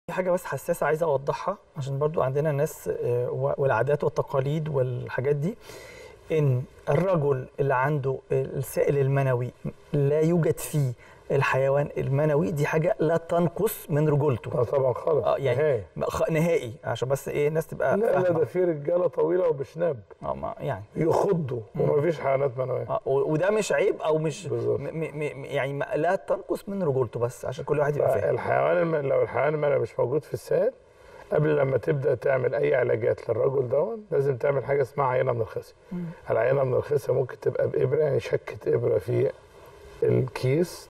حاجة بس حساسة عايز أوضحها عشان برضو عندنا ناس والعادات والتقاليد والحاجات دي، إن الرجل اللي عنده السائل المنوي لا يوجد فيه الحيوان المنوي، دي حاجة لا تنقص من رجولته. طبعا خالص. يعني نهائي نهائي، عشان بس إيه الناس تبقى لا فاهمة. لا، ده في رجالة طويلة وبشناب يعني يخضوا ومفيش حيوانات منوية. وده مش عيب أو مش يعني لا تنقص من رجولته، بس عشان كل واحد يبقى فاهم. لو الحيوان المنوي مش موجود في السائل، قبل لما تبدا تعمل اي علاجات للرجل دون لازم تعمل حاجه اسمها عينه من الخصيه. العينه من الخصيه ممكن تبقى بابره، يعني شكه ابره في الكيس